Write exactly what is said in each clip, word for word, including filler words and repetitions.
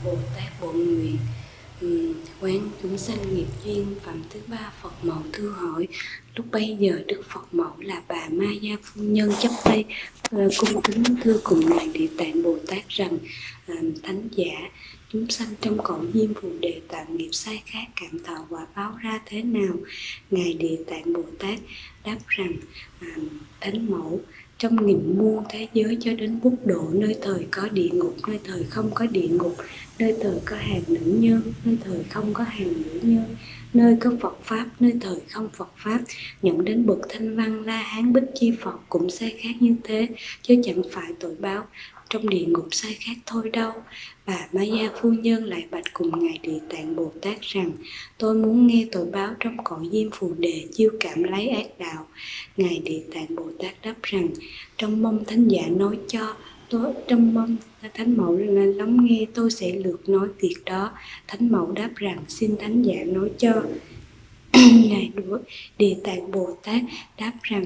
Bồ Tát Bổn Nguyện. Uhm, quán chúng sanh nghiệp duyên. Phẩm thứ ba. Phật mẫu thưa hỏi. Lúc bấy giờ Đức Phật mẫu là bà Ma Gia phu nhân chắp tay uh, cung kính thưa cùng ngài Địa Tạng Bồ Tát rằng: uh, thánh giả, chúng sanh trong cõi diêm phù đề tạo nghiệp sai khác, cảm thọ quả báo ra thế nào? Ngài Địa Tạng Bồ Tát đáp rằng: uh, thánh mẫu, trong nghìn muôn thế giới cho đến quốc độ, nơi thời có địa ngục, nơi thời không có địa ngục, nơi thời có hàng nữ nhân, nơi thời không có hàng nữ nhân, nơi có Phật Pháp, nơi thời không Phật Pháp, nhận đến bậc thanh văn La Hán Bích Chi Phật cũng sai khác như thế, chứ chẳng phải tội báo trong địa ngục sai khác thôi đâu. Bà Ma Gia phu nhân lại bạch cùng ngài Địa Tạng Bồ Tát rằng: tôi muốn nghe tội báo trong cõi diêm phù đề chiêu cảm lấy ác đạo. Ngài Địa Tạng Bồ Tát đáp rằng: trong mong thánh giả nói cho tôi, trong mong thánh mẫu là lắng nghe, tôi sẽ lược nói việc đó. Thánh mẫu đáp rằng: xin thánh giả nói cho. Ngài Địa Tạng Bồ Tát đáp rằng: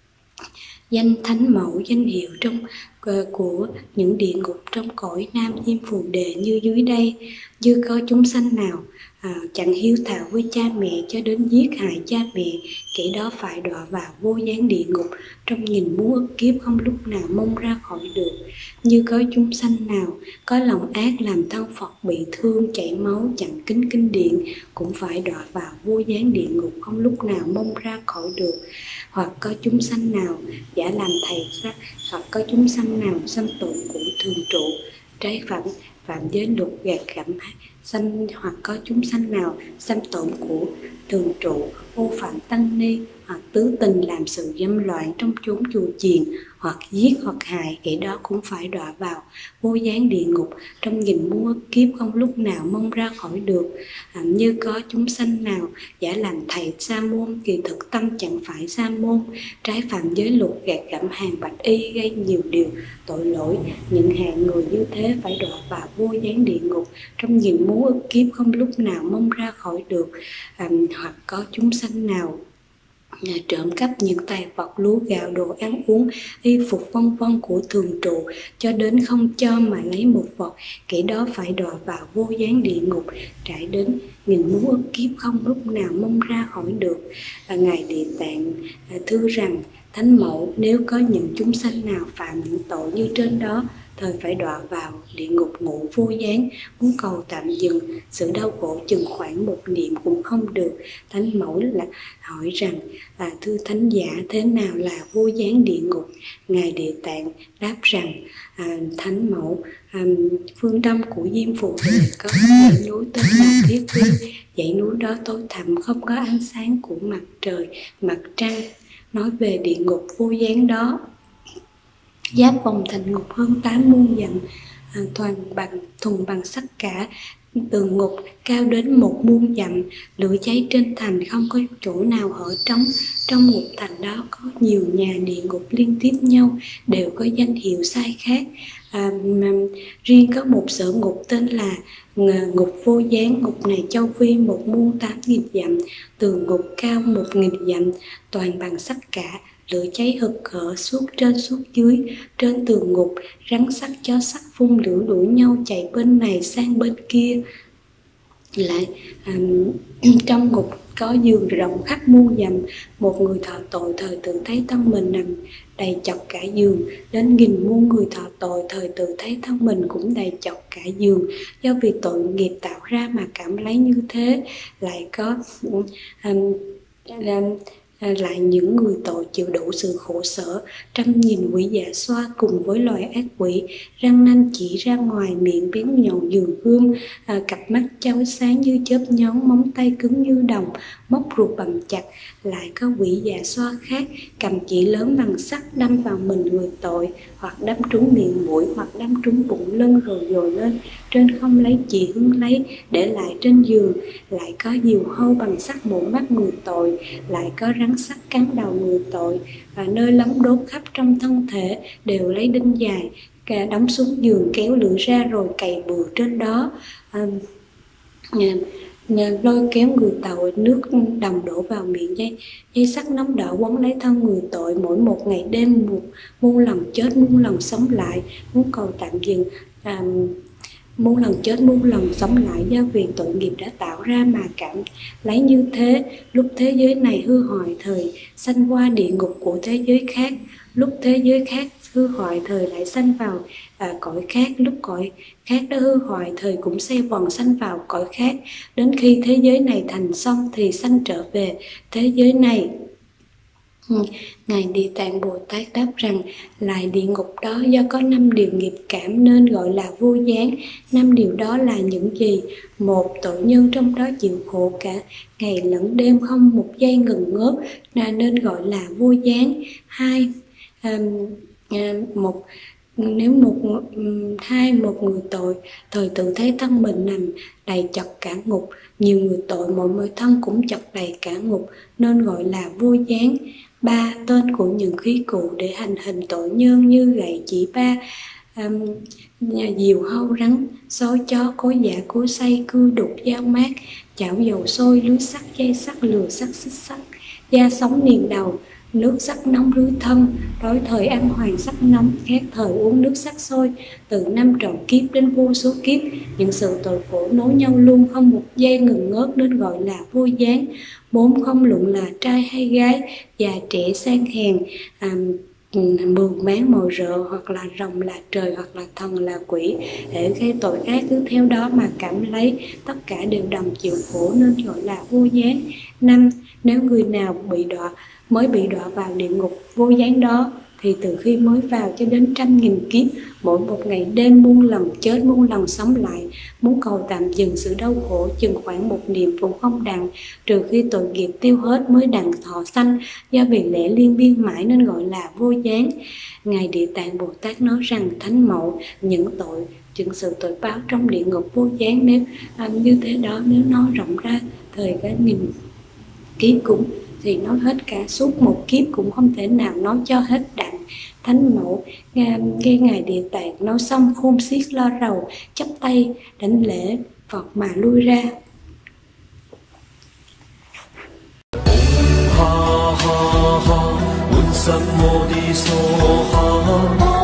danh thánh mẫu, danh hiệu trong uh, của những địa ngục trong cõi nam diêm phù đề như dưới đây. Chưa có chúng sanh nào à, chẳng hiếu thảo với cha mẹ cho đến giết hại cha mẹ, kẻ đó phải đọa vào vô gián địa ngục trong nghìn muôn ức kiếp, không lúc nào mong ra khỏi được. Như có chúng sanh nào có lòng ác làm thân Phật bị thương chảy máu, chẳng kính kinh điện, cũng phải đọa vào vô gián địa ngục, không lúc nào mong ra khỏi được. Hoặc có chúng sanh nào giả làm thầy sắc, hoặc có chúng sanh nào xâm tội của thường trụ, trái phạm phạm giới luật gạt gẫm sanh, hoặc có chúng sanh nào xâm tội của thường trụ, ô phạm tăng ni, hoặc tứ tình làm sự dâm loạn trong chốn chùa chiền, hoặc giết hoặc hại, kẻ đó cũng phải đọa vào vô gián địa ngục trong nghìn muôn ức kiếp, không lúc nào mong ra khỏi được. À, như có chúng sanh nào giả làm thầy sa môn, kỳ thực tâm chẳng phải sa môn, trái phạm giới luật gạt gẫm hàng bạch y, gây nhiều điều tội lỗi, những hạng người như thế phải đọa vào vô gián địa ngục trong nghìn muôn ức kiếp, không lúc nào mong ra khỏi được. À, hoặc có chúng sanh nào trộm cắp những tài vật, lúa gạo, đồ ăn uống, y phục vân vân của thường trụ, cho đến không cho mà lấy một vật, kẻ đó phải đọa vào vô gián địa ngục trải đến nghìn muôn ức kiếp, không lúc nào mong ra khỏi được. Và ngài Địa Tạng thưa rằng: thánh mẫu, nếu có những chúng sanh nào phạm những tội như trên đó, thời phải đọa vào địa ngục ngũ vô gián, muốn cầu tạm dừng sự đau khổ chừng khoảng một niệm cũng không được. Thánh mẫu là hỏi rằng: à, thưa thánh giả, thế nào là vô gián địa ngục? Ngài Địa Tạng đáp rằng: à, thánh mẫu, à, phương đông của diêm phù đề có dãy núi tên là Thiết Vi. Dãy núi đó tối thẳm, không có ánh sáng của mặt trời, mặt trăng. Nói về địa ngục vô gián đó, giáp vòng thành ngục hơn tám muôn dặm, à, toàn bằng thuần bằng sắt cả. Tường ngục cao đến một muôn dặm, lửa cháy trên thành, không có chỗ nào hở trống. Trong ngục thành đó có nhiều nhà địa ngục liên tiếp nhau, đều có danh hiệu sai khác. À, mà riêng có một sở ngục tên là ngục vô gián. Ngục này châu vi một muôn tám nghìn dặm, tường ngục cao một nghìn dặm, toàn bằng sắt cả. Lửa cháy hực hở suốt trên suốt dưới. Trên tường ngục, rắn sắt chó sắt phun lửa đuổi nhau chạy bên này sang bên kia. Lại à, trong ngục có giường rộng khắp muôn dặm. Một người thọ tội thời tự thấy thân mình nằm đầy chọc cả giường. Đến nghìn muôn người thọ tội thời tự thấy thân mình cũng đầy chọc cả giường. Do vì tội nghiệp tạo ra mà cảm lấy như thế. Lại có à, à, lại những người tội chịu đủ sự khổ sở, trăm nghìn quỷ dạ xoa cùng với loài ác quỷ, răng nanh chỉ ra ngoài, miệng bén nhọn dường gươm, à, cặp mắt chói sáng như chớp nhón, móng tay cứng như đồng, móc ruột bầm chặt. Lại có quỷ dạ xoa khác cầm chỉ lớn bằng sắt đâm vào mình người tội, hoặc đâm trúng miệng mũi, hoặc đâm trúng bụng lưng rồi dồi lên trên không lấy chỉ hướng lấy để lại trên giường. Lại có diều hâu bằng sắt mổ mắt người tội. Lại có rắn sắt cắn đầu người tội, và nơi lấm đốt khắp trong thân thể đều lấy đinh dài cả đóng xuống giường, kéo lửa ra rồi cày bừa trên đó. À, lôi kéo người tội, nước đồng đổ vào miệng, dây dây sắt nóng đỏ quấn lấy thân người tội. Mỗi một ngày đêm một muôn lần chết, muôn lần sống lại, muốn cầu tạm dừng. À, muôn lần chết muôn lần sống lại do vì tội nghiệp đã tạo ra mà cảm lấy như thế. Lúc thế giới này hư hoại thời sanh qua địa ngục của thế giới khác, lúc thế giới khác hư hoại thời lại sanh vào à, cõi khác, lúc cõi khác đã hư hoại thời cũng xoay vòng sanh vào cõi khác, đến khi thế giới này thành xong thì sanh trở về thế giới này. Ngài Địa Tạng Bồ Tát đáp rằng, lại địa ngục đó do có năm điều nghiệp cảm nên gọi là vô gián. Năm điều đó là những gì? Một, tội nhân trong đó chịu khổ cả ngày lẫn đêm không một giây ngừng ngớt là nên gọi là vô gián. Hai, à, à, một nếu một hai một người tội thời tự thấy thân mình nằm đầy chật cả ngục, nhiều người tội mỗi mỗi thân cũng chật đầy cả ngục nên gọi là vô gián. Ba, tên của những khí cụ để hành hình tội nhân như gậy chỉ ba, um, diều hâu rắn, sói chó, cối giả, cối xay, cưa đục, dao mát, chảo dầu sôi, lưới sắt, dây sắt, lừa sắt, xích sắt, da sống niền đầu, nước sắt nóng rưới thân, đói thời ăn hoàng sắt nóng, khát thời uống nước sắt sôi, từ năm trọn kiếp đến vô số kiếp, những sự tội khổ nối nhau luôn không một giây ngừng ngớt nên gọi là vô gián. Bốn, không luận là trai hay gái, già trẻ sang hèn, à, mường máng mồi rợ, hoặc là rồng là trời, hoặc là thần là quỷ, để gây tội ác cứ theo đó mà cảm lấy, tất cả đều đồng chịu khổ nên gọi là vô gián. Năm, nếu người nào bị đọa mới bị đọa vào địa ngục vô gián đó thì từ khi mới vào cho đến trăm nghìn kiếp, mỗi một ngày đêm muôn lần chết muôn lần sống lại, muốn cầu tạm dừng sự đau khổ chừng khoảng một niệm cũng không đặng, trừ khi tội nghiệp tiêu hết mới đặng thọ sanh, do vì lẽ liên biên mãi nên gọi là vô gián. Ngài Địa Tạng Bồ Tát nói rằng, Thánh Mẫu, những tội những sự tội báo trong địa ngục vô gián nếu à, như thế đó, nếu nói rộng ra thời cả nghìn kiếp cũng thì nói hết cả suốt một kiếp cũng không thể nào nói cho hết đặng. Thánh Mẫu nghe Ngài Địa Tạng nói xong khôn xiết lo rầu, chắp tay đảnh lễ Phật mà lui ra. Ha ha ha,